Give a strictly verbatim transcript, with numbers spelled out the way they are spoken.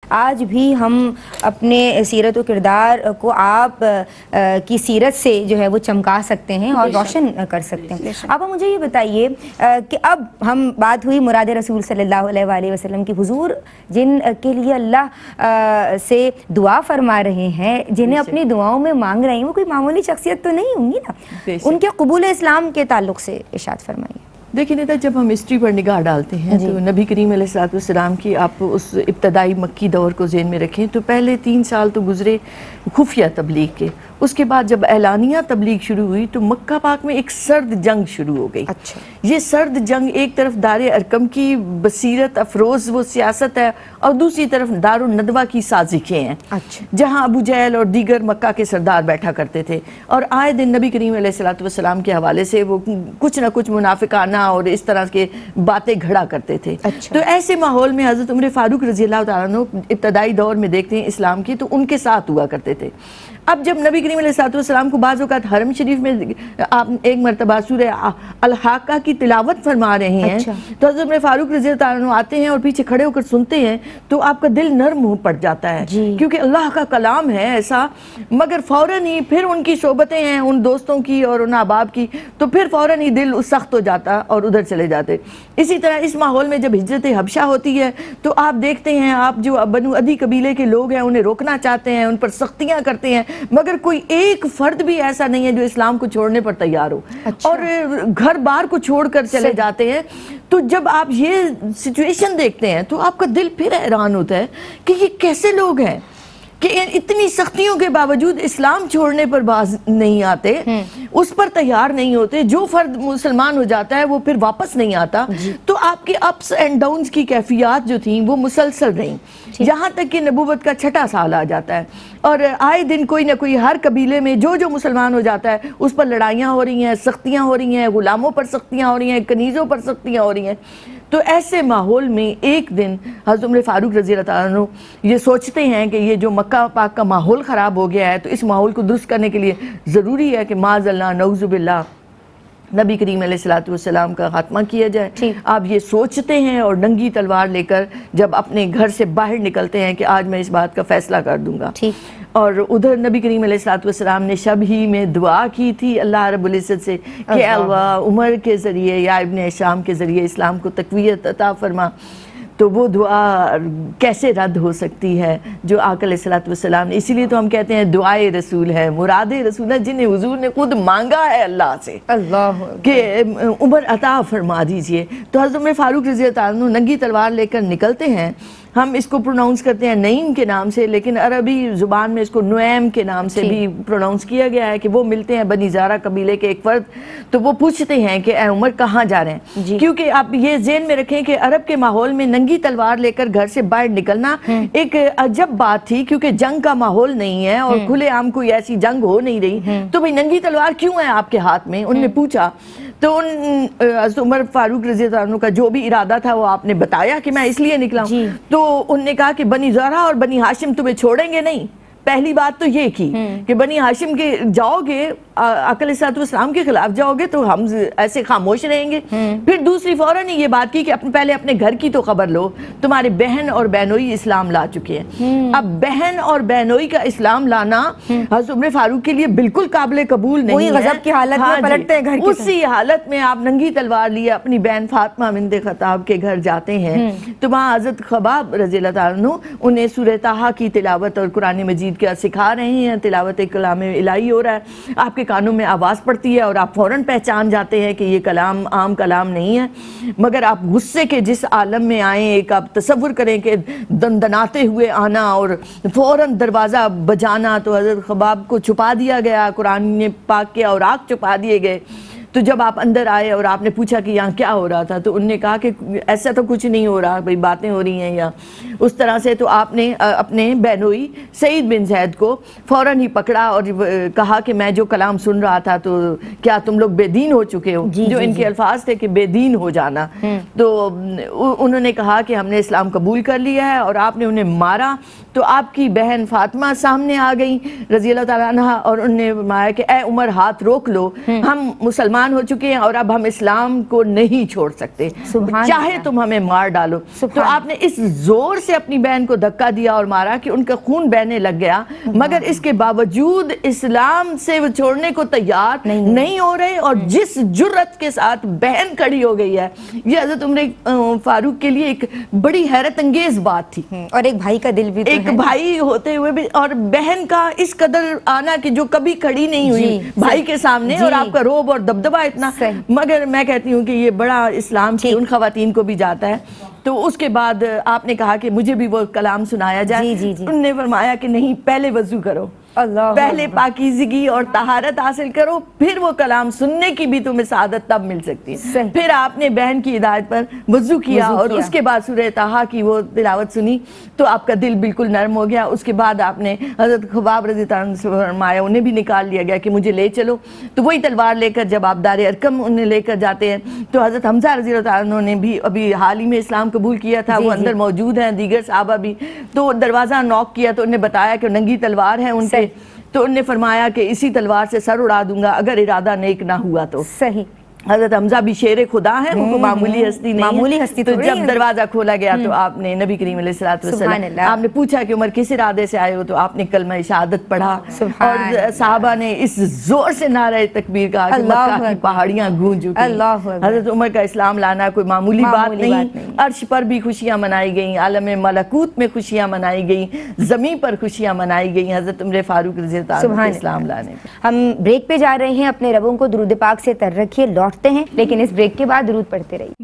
آج بھی ہم اپنے سیرت و کردار کو آپ کی سیرت سے جو ہے وہ چمکا سکتے ہیں اور روشن کر سکتے ہیں. اب مجھے یہ بتائیے کہ اب ہم بات ہوئی مراد رسول صلی اللہ علیہ وآلہ وسلم کی، حضور جن کے لیے اللہ سے دعا فرما رہے ہیں، جنہیں اپنی دعاؤں میں مانگ رہے ہیں، وہ کوئی معمولی شخصیت تو نہیں ہوں گی نا. ان کے قبول اسلام کے تعلق سے ارشاد فرمائیے. دیکھیں نیتا، جب ہم ہسٹری پر نگاہ ڈالتے ہیں تو نبی کریم علیہ السلام کی آپ اس ابتدائی مکی دور کو ذہن میں رکھیں تو پہلے تین سال تو گزرے خفیہ تبلیغ کے. اس کے بعد جب اعلانیہ تبلیغ شروع ہوئی تو مکہ پاک میں ایک سرد جنگ شروع ہو گئی. اچھا. یہ سرد جنگ ایک طرف دار ارکم کی بصیرت افروز وہ سیاست ہے اور دوسری طرف دار الندوہ کی سازشیں ہیں. اچھا. جہاں ابو جہل اور دیگر مکہ کے سردار بیٹھا کرتے تھے اور آئے دن نبی کریم علیہ السلام کے حوالے سے وہ کچھ نہ کچھ منافقانہ اور اس طرح کے باتیں گھڑا کرتے تھے. اچھا. تو ایسے ماحول میں حضرت عمر فاروق رضی اللہ تعالیٰ عنہ ابتدائی دور میں دیکھتے ہیں اسلام کی تو ان کے ساتھ ہوا کرتے تھے. اب جب نبی کریم علیہ السلام کو بعض اوقات حرم شریف میں آپ ایک مرتبہ سورہ الحاقہ کی تلاوت فرما رہے ہیں تو حضرت عمر فاروق رضی اللہ عنہ آتے ہیں اور پیچھے کھڑے ہو کر سنتے ہیں تو آپ کا دل نرم ہو پڑ جاتا ہے کیونکہ اللہ کا کلام ہے ایسا. مگر فوراً ہی پھر ان کی صحبتیں ہیں ان دوستوں کی اور ان احباب کی تو پھر فوراً ہی دل سخت ہو جاتا اور ادھر چلے جاتے. اسی طرح اس ماحول میں جب ہجرت حبشہ ہوتی ہے تو آپ دیکھتے ہیں آپ جو بنو عدی قبیلے کے لوگ ہیں انہیں روکنا چاہتے ہیں، ان پر سختیاں کرتے ہیں، مگر کوئی ایک فرد بھی ایسا نہیں ہے جو اسلام کو چھوڑنے پر تیار ہو. اچھا. اور گھر بار کو چھوڑ کر چلے جاتے ہیں. تو جب آپ یہ سچویشن دیکھتے ہیں تو آپ کا دل پھر حیران ہوتا ہے کہ یہ کیسے لوگ ہیں کہ اتنی سختیوں کے باوجود اسلام چھوڑنے پر باز نہیں آتے، اس پر تیار نہیں ہوتے. جو فرد مسلمان ہو جاتا ہے وہ پھر واپس نہیں آتا. تو آپ کے اپس اینڈ ڈاؤنز کی کیفیات جو تھیں وہ مسلسل رہیں یہاں تک کہ نبوت کا چھٹا سال آ جاتا ہے اور آئے دن کوئی نہ کوئی ہر قبیلے میں جو جو مسلمان ہو جاتا ہے اس پر لڑائیاں ہو رہی ہیں، سختیاں ہو رہی ہیں، غلاموں پر سختیاں ہو رہی ہیں، کنیزوں پر سختیاں ہو رہی ہیں. تو ایسے ماحول میں ایک دن حضرت عمر فاروق رضی اللہ عنہ یہ سوچتے ہیں کہ یہ جو مکہ پاک کا ماحول خراب ہو گیا ہے تو اس ماحول کو درست کرنے کے لیے ضروری ہے کہ معاذ اللہ نعوذ باللہ نبی کریم علیہ السلام کا خاتمہ کیا جائے. آپ یہ سوچتے ہیں اور ننگی تلوار لے کر جب اپنے گھر سے باہر نکلتے ہیں کہ آج میں اس بات کا فیصلہ کر دوں گا. اور ادھر نبی کریم علیہ السلام نے شب ہی میں دعا کی تھی اللہ رب العزت سے کہ اللہ عمر کے ذریعے یا ابن ہشام کے ذریعے اسلام کو تقویت عطا فرما. تو وہ دعا کیسے رد ہو سکتی ہے جو آقا علیہ السلام نے، اسی لیے تو ہم کہتے ہیں دعائے رسول ہے، مراد رسول ہے، جنہیں حضور نے خود مانگا ہے اللہ سے اللہ کہ عمر عطا فرما دیجئے. تو حضرت عمر فاروق رضی اللہ عنہ ننگی تلوار لے کر نکلتے ہیں. ہم اس کو پروناؤنس کرتے ہیں نعیم کے نام سے لیکن عربی زبان میں اس کو نعیم کے نام سے بھی پروناؤنس کیا گیا ہے کہ وہ ملتے ہیں بنی زارہ قبیلے کے ایک فرد. تو وہ پوچھتے ہیں کہ اے عمر کہاں جا رہے ہیں جی. کیونکہ آپ یہ ذہن میں رکھیں کہ عرب کے ماحول میں ننگی تلوار لے کر گھر سے باہر نکلنا ایک عجب بات تھی کیونکہ جنگ کا ماحول نہیں ہے اور کھلے عام کوئی ایسی جنگ ہو نہیں رہی. تو بھئی ننگی تلوار کیوں ہے آپ کے ہاتھ میں؟ انہوں نے پوچھا. تو ان حضرت عمر فاروق رضی اللہ عنہ کا جو بھی ارادہ تھا وہ آپ نے بتایا کہ میں اس لیے نکلا ہوں. تو انہوں نے کہا کہ بنی زہرہ اور بنی ہاشم تمہیں چھوڑیں گے نہیں. پہلی بات تو یہ کی کہ بنی ہاشم کے جاؤ گے آقا علیہ السلام کے خلاف جاؤ گے تو ہم ایسے خاموش رہیں گے. پھر دوسری فوراً یہ بات کی کہ پہلے اپنے گھر کی تو خبر لو، تمہارے بہن اور بہنوئی اسلام لا چکے ہیں. اب بہن اور بہنوئی کا اسلام لانا حضرت عمر فاروق کے لیے بالکل قابل قبول نہیں ہے. غضب کی حالت میں پلٹتے ہیں گھر کی. اسی حالت میں آپ ننگی تلوار لیے اپنی بہن فاطمہ بنت خطاب کے گھر جاتے ہیں. تو وہاں حضرت خباب رضی اللہ عنہ انہیں سورہ طٰہٰ کی تلاوت اور قرآن مجید کیا سکھا رہے ہیں. تلاوت کلام الہی ہو رہا ہے، آپ کے کانوں میں آواز پڑتی ہے اور آپ فوراً پہچان جاتے ہیں کہ یہ کلام عام کلام نہیں ہے. مگر آپ غصے کے جس عالم میں آئیں، ایک آپ تصور کریں کہ دندناتے ہوئے آنا اور فوراً دروازہ بجانا. تو حضرت خباب کو چھپا دیا گیا، قرآن نے پاک کے اوراق چھپا دیے گئے. تو جب آپ اندر آئے اور آپ نے پوچھا کہ یہاں کیا ہو رہا تھا تو انہوں نے کہا کہ ایسا تو کچھ نہیں ہو رہا، بھئی باتیں ہو رہی ہیں یا اس طرح سے. تو آپ نے اپنے بہنوئی سعید بن زید کو فوراً ہی پکڑا اور کہا کہ میں جو کلام سن رہا تھا تو کیا تم لوگ بے دین ہو چکے ہو؟ جی جو جی ان جی. کے الفاظ تھے کہ بے دین ہو جانا. تو انہوں نے کہا کہ ہم نے اسلام قبول کر لیا ہے، اور آپ نے انہیں مارا. تو آپ کی بہن فاطمہ سامنے آ گئی رضی اللہ تعالیٰ عنہ، اور انہوں نے فرمایا کہ اے عمر ہاتھ روک لو، ہم مسلمان ہو چکے ہیں اور اب ہم اسلام کو نہیں چھوڑ سکتے، چاہے تم ہمیں مار ڈالو. تو آپ نے اس زور سے اپنی بہن کو دھکا دیا اور مارا کہ ان کا خون بہنے لگ گیا، مگر اس کے باوجود اسلام سے وہ چھوڑنے کو تیار نہیں ہو رہے. اور جس جرت کے ساتھ بہن کھڑی ہو گئی ہے، یہ حضرت عمر فاروق کے لیے ایک بڑی حیرت انگیز بات تھی. اور ایک بھائی کا دل بھی تو ایک بھائی ہوتے ہوئے بھی، اور بہن کا اس قدر آنا کہ جو کبھی کھڑی نہیں ہوئی بھائی کے سامنے، اور آپ کا روب اور دبدبہ اتنا. مگر میں کہتی ہوں کہ یہ بڑا اسلام کی ان خواتین کو بھی جاتا ہے. تو اس کے بعد آپ نے کہا کہ مجھے بھی وہ کلام سنایا جائے. انہوں نے فرمایا کہ نہیں، پہلے وضو کرو، پہلے پاکیزگی اور طہارت حاصل کرو، پھر وہ کلام سننے کی بھی تمہیں سعادت تب مل سکتی ہے. پھر آپ نے بہن کی ہدایت پر وضو کیا اور اس کے بعد سورہ طٰہٰ کی وہ تلاوت سنی تو آپ کا دل بالکل نرم ہو گیا. اس کے بعد آپ نے حضرت خباب رضی اللہ عنہ سے فرمایا، انہیں بھی نکال لیا گیا کہ مجھے لے چلو. تو وہی تلوار لے کر جب آپ دار ارقم انہیں لے کر جاتے ہیں تو حضرت حمزہ رضی اللہ عنہ نے بھی ابھی حال ہی میں اسلام قبول کیا تھا، وہ اندر موجود ہیں، دیگر صحابہ بھی. تو دروازہ نوک کیا تو انہیں بتایا کہ ننگی تلوار ہے ان سے. تو انہوں نے فرمایا کہ اسی تلوار سے سر اڑا دوں گا اگر ارادہ نیک نہ ہوا تو. صحیح. حضرت حمزہ بھی شیر خدا ہیں، وہ کوئی معمولی ہستی نہیں، معمولی ہستی. تو جب دروازہ کھولا گیا تو آپ نے نبی کریم علیہ الصلوۃ والسلام، آپ نے پوچھا کہ عمر کس ارادے سے آئے ہو؟ تو آپ نے کلمہ شہادت پڑھا اور صحابہ نے اس زور سے نعرہ تکبیر کہا کہ مکہ کی پہاڑیاں گونج اٹھیں. حضرت عمر کا اسلام لانا کوئی معمولی بات نہیں. عرش پر بھی خوشیاں منائی گئیں، عالم ملکوت میں خوشیاں منائی گئیں، زمین پر خوشیاں منائی گئیں حضرت عمر فاروق رضی اللہ عنہ کے اسلام لانے. ہم بریک پہ جا رہے ہیں، اپنے ربوں کو درود پاک سے تر رکھیے، لوٹتے ہیں لیکن اس بریک کے بعد درود پڑھتے رہیے.